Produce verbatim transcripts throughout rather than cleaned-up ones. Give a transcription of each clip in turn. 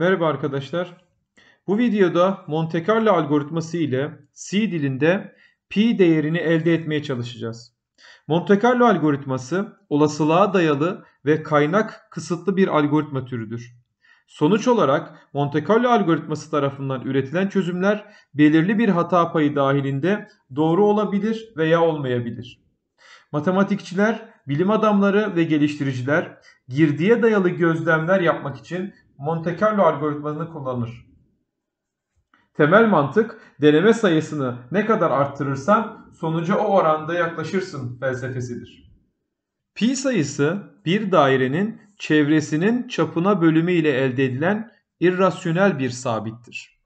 Merhaba arkadaşlar. Bu videoda Monte Carlo algoritması ile C dilinde pi değerini elde etmeye çalışacağız. Monte Carlo algoritması olasılığa dayalı ve kaynak kısıtlı bir algoritma türüdür. Sonuç olarak Monte Carlo algoritması tarafından üretilen çözümler belirli bir hata payı dahilinde doğru olabilir veya olmayabilir. Matematikçiler, bilim adamları ve geliştiriciler girdiye dayalı gözlemler yapmak için Monte Carlo algoritmasını kullanır. Temel mantık deneme sayısını ne kadar arttırırsan sonuca o oranda yaklaşırsın felsefesidir. Pi sayısı bir dairenin çevresinin çapına bölümü ile elde edilen irrasyonel bir sabittir.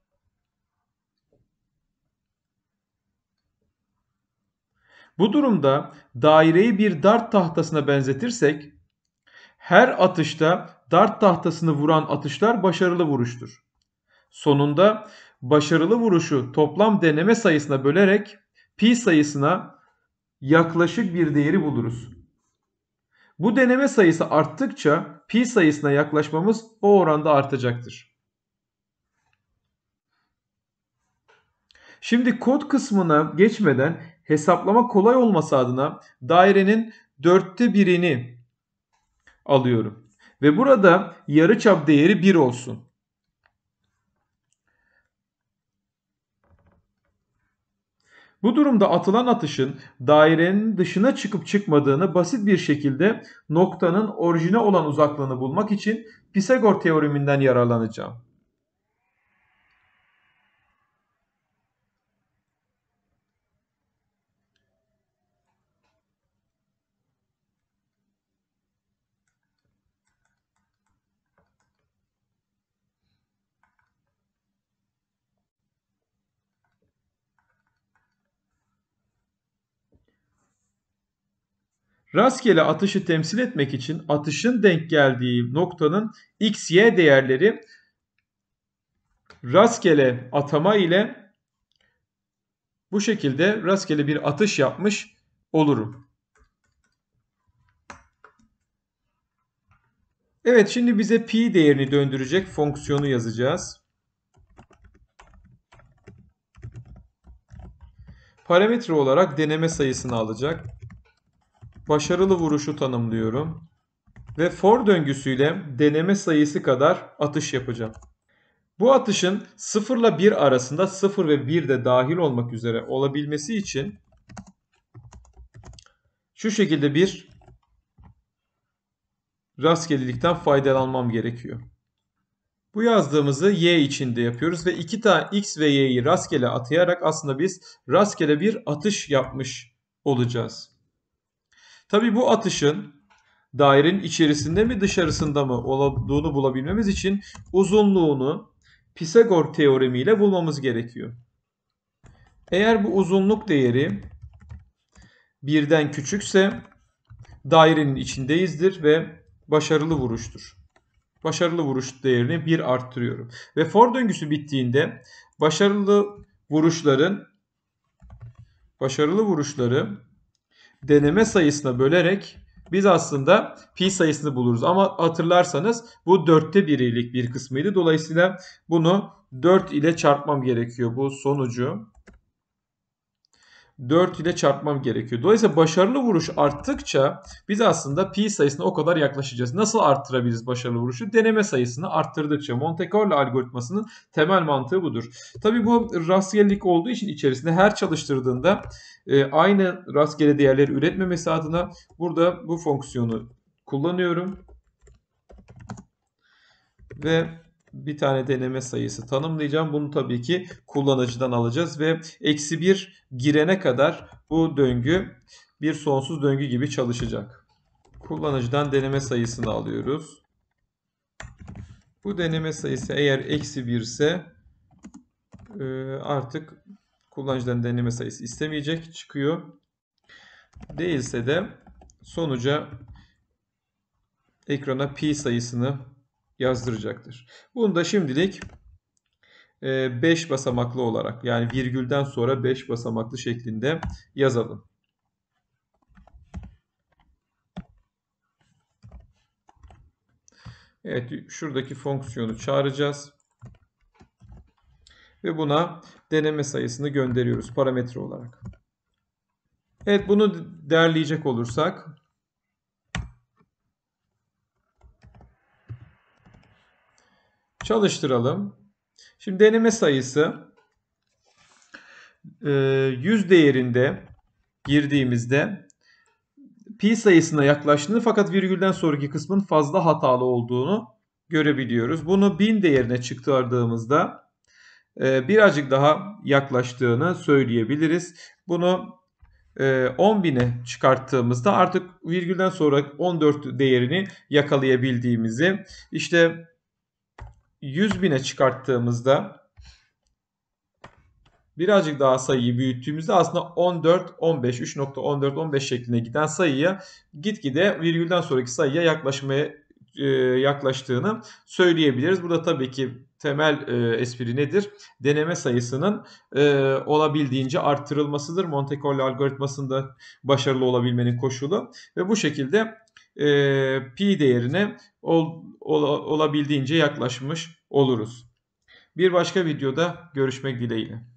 Bu durumda daireyi bir dart tahtasına benzetirsek her atışta dart tahtasını vuran atışlar başarılı vuruştur. Sonunda başarılı vuruşu toplam deneme sayısına bölerek pi sayısına yaklaşık bir değeri buluruz. Bu deneme sayısı arttıkça pi sayısına yaklaşmamız o oranda artacaktır. Şimdi kod kısmına geçmeden hesaplama kolay olması adına dairenin dörtte birini alıyorum. Ve burada yarıçap değeri bir olsun. Bu durumda atılan atışın dairenin dışına çıkıp çıkmadığını basit bir şekilde noktanın orijine olan uzaklığını bulmak için Pisagor teoreminden yararlanacağım. Rastgele atışı temsil etmek için atışın denk geldiği noktanın x, y değerleri rastgele atama ile bu şekilde rastgele bir atış yapmış olurum. Evet, şimdi bize pi değerini döndürecek fonksiyonu yazacağız. Parametre olarak deneme sayısını alacak. Başarılı vuruşu tanımlıyorum. Ve for döngüsüyle deneme sayısı kadar atış yapacağım. Bu atışın sıfır ile bir arasında sıfır ve bir de dahil olmak üzere olabilmesi için şu şekilde bir rastgelelikten faydalanmam gerekiyor. Bu yazdığımızı y içinde yapıyoruz ve iki tane x ve y'yi rastgele atayarak aslında biz rastgele bir atış yapmış olacağız. Tabii bu atışın dairenin içerisinde mi dışarısında mı olduğunu bulabilmemiz için uzunluğunu Pisagor teoremiyle bulmamız gerekiyor. Eğer bu uzunluk değeri birden küçükse dairenin içindeyizdir ve başarılı vuruştur. Başarılı vuruş değerini bir arttırıyorum. Ve for döngüsü bittiğinde başarılı vuruşların başarılı vuruşları deneme sayısına bölerek biz aslında pi sayısını buluruz. Ama hatırlarsanız bu dörtte birilik bir kısmıydı. Dolayısıyla bunu dört ile çarpmam gerekiyor. Bu sonucu dört ile çarpmam gerekiyor. Dolayısıyla başarılı vuruş arttıkça biz aslında pi sayısına o kadar yaklaşacağız. Nasıl arttırabiliriz başarılı vuruşu? Deneme sayısını arttırdıkça. Monte Carlo algoritmasının temel mantığı budur. Tabii bu rastgelelik olduğu için içerisinde her çalıştırdığında e, aynı rastgele değerleri üretmemesi adına burada bu fonksiyonu kullanıyorum. Ve bir tane deneme sayısı tanımlayacağım. Bunu tabii ki kullanıcıdan alacağız ve eksi bir girene kadar bu döngü bir sonsuz döngü gibi çalışacak. Kullanıcıdan deneme sayısını alıyoruz. Bu deneme sayısı eğer eksi bir ise artık kullanıcıdan deneme sayısı istemeyecek, çıkıyor. Değilse de sonuca ekrana pi sayısını yazdıracaktır. Bunu da şimdilik beş basamaklı olarak, yani virgülden sonra beş basamaklı şeklinde yazalım. Evet, şuradaki fonksiyonu çağıracağız. Ve buna deneme sayısını gönderiyoruz parametre olarak. Evet, bunu derleyecek olursak çalıştıralım. Şimdi deneme sayısı yüz değerinde girdiğimizde pi sayısına yaklaştığını fakat virgülden sonraki kısmın fazla hatalı olduğunu görebiliyoruz. Bunu bin değerine çıkardığımızda birazcık daha yaklaştığını söyleyebiliriz. Bunu on bine çıkarttığımızda artık virgülden sonra on dört değerini yakalayabildiğimizi, işte yüz bine çıkarttığımızda birazcık daha sayıyı büyüttüğümüzde aslında on dört, on beş, üç nokta on dört, on beş şeklinde giden sayıya gitgide virgülden sonraki sayıya yaklaşmaya e, yaklaştığını söyleyebiliriz. Burada tabii ki temel e, espri nedir? Deneme sayısının e, olabildiğince arttırılmasıdır. Monte Carlo algoritmasında başarılı olabilmenin koşulu ve bu şekilde e, pi değerine ol, ol, olabildiğince yaklaşmış oluruz. Bir başka videoda görüşmek dileğiyle.